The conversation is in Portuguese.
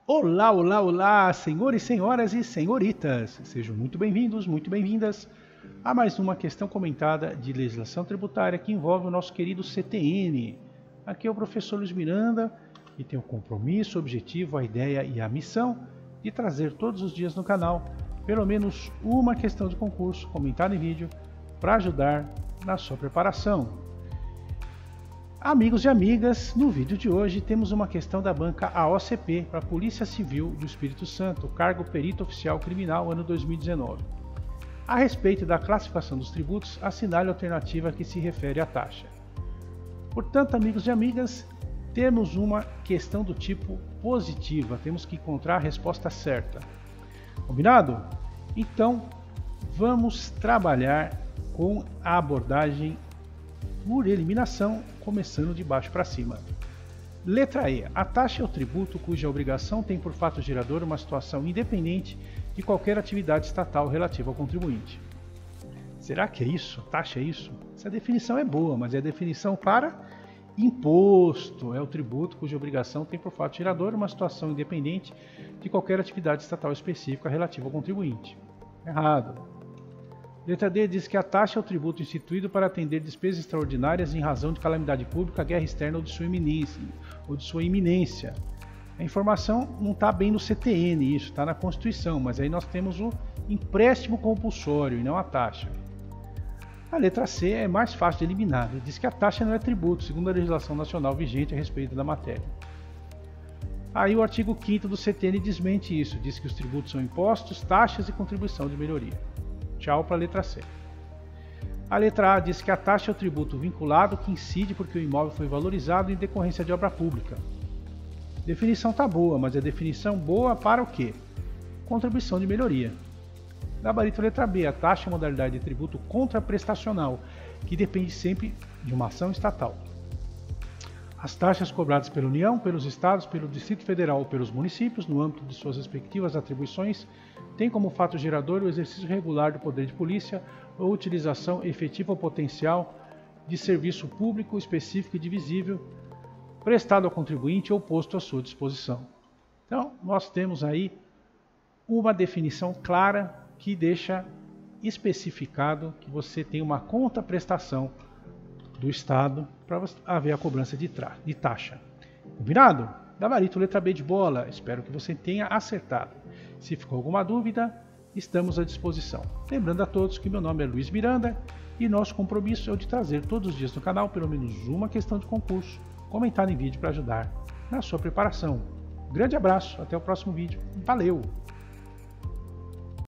Olá, olá, olá, senhores, senhoras e senhoritas. Sejam muito bem-vindos, muito bem-vindas a mais uma questão comentada de legislação tributária que envolve o nosso querido CTN. Aqui é o professor Luiz Miranda e tenho o compromisso, o objetivo, a ideia e a missão de trazer todos os dias no canal pelo menos uma questão de concurso comentada em vídeo para ajudar na sua preparação. Amigos e amigas, no vídeo de hoje temos uma questão da banca AOCP para a Polícia Civil do Espírito Santo, cargo Perito Oficial Criminal, ano 2019. A respeito da classificação dos tributos, assinale a alternativa que se refere à taxa. Portanto, amigos e amigas, temos uma questão do tipo positiva, temos que encontrar a resposta certa. Combinado? Então, vamos trabalhar com a abordagem por eliminação, começando de baixo para cima. Letra E. A taxa é o tributo cuja obrigação tem por fato gerador uma situação independente de qualquer atividade estatal relativa ao contribuinte. Será que é isso? Taxa é isso? Essa definição é boa, mas é a definição para imposto. É o tributo cuja obrigação tem por fato gerador uma situação independente de qualquer atividade estatal específica relativa ao contribuinte. Errado. Letra D diz que a taxa é o tributo instituído para atender despesas extraordinárias em razão de calamidade pública, guerra externa ou de sua iminência. A informação não está bem no CTN, isso está na Constituição, mas aí nós temos o empréstimo compulsório e não a taxa. A letra C é mais fácil de eliminar, diz que a taxa não é tributo, segundo a legislação nacional vigente a respeito da matéria. Aí o artigo 5º do CTN desmente isso, diz que os tributos são impostos, taxas e contribuição de melhoria. Tchau para a letra C. A letra A diz que a taxa é o tributo vinculado que incide porque o imóvel foi valorizado em decorrência de obra pública. Definição tá boa, mas é definição boa para o quê? Contribuição de melhoria. Gabarito letra B. A taxa é a modalidade de tributo contraprestacional, que depende sempre de uma ação estatal. As taxas cobradas pela União, pelos Estados, pelo Distrito Federal ou pelos municípios, no âmbito de suas respectivas atribuições, têm como fato gerador o exercício regular do poder de polícia ou utilização efetiva ou potencial de serviço público específico e divisível prestado ao contribuinte ou posto à sua disposição. Então, nós temos aí uma definição clara que deixa especificado que você tem uma contraprestação do Estado para haver a cobrança de taxa. Combinado? Gabarito letra B de bola. Espero que você tenha acertado. Se ficou alguma dúvida, estamos à disposição. Lembrando a todos que meu nome é Luiz Miranda e nosso compromisso é o de trazer todos os dias no canal pelo menos uma questão de concurso comentada em vídeo para ajudar na sua preparação. Um grande abraço, até o próximo vídeo. Valeu!